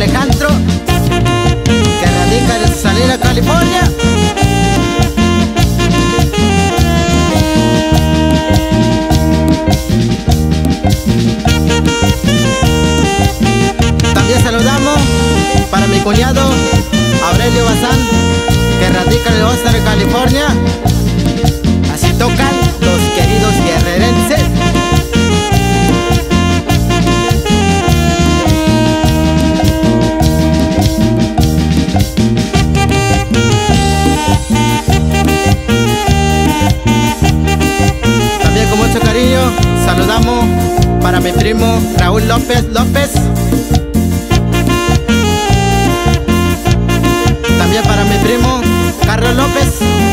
Alejandro, que radica en Salinas, California. También saludamos para mi cuñado Aurelio Bazán, que radica en Oxnard, California. Así tocan los queridos guerrerenses. También con mucho cariño saludamos para mi primo Raúl López. También para mi primo Carlos López.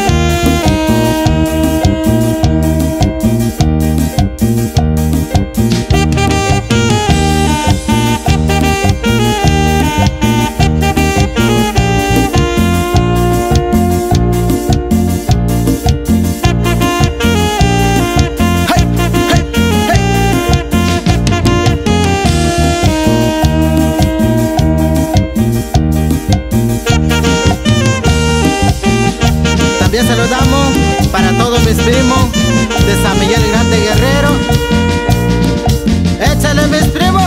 También saludamos para todos mis primos de San Miguel Grande Guerrero. ¡Échale, mis primos!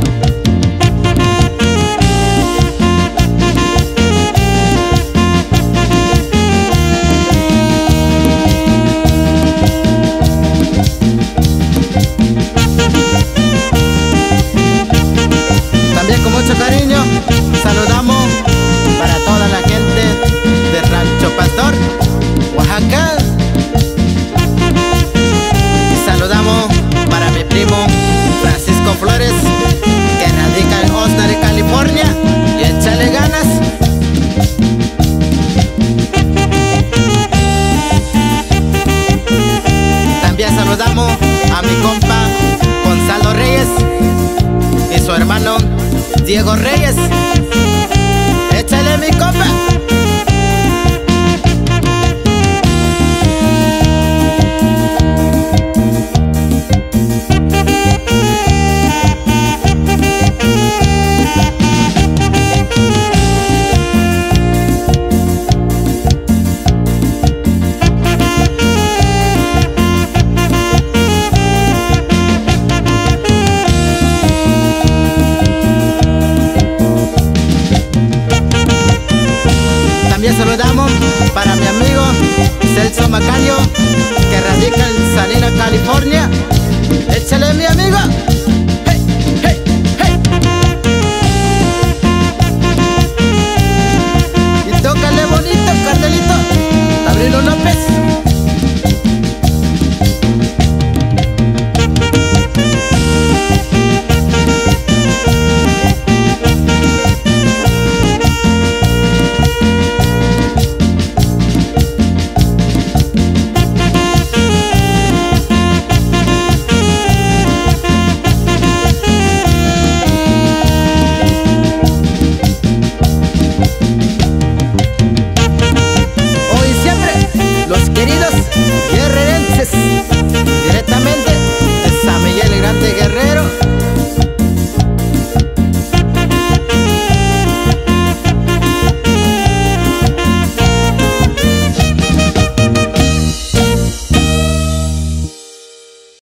También con mucho cariño saludamos para toda la gente de Rancho Pastor, Oaxaca. Y saludamos para mi primo Francisco Flores, que radica en Oxnard, California. Y échale ganas. También saludamos a mi compa Gonzalo Reyes y su hermano Diego Reyes. Échale, mi compa. También saludamos para mi amigo Celso Macario, que radica en Salinas, California. Échale, mi amigo.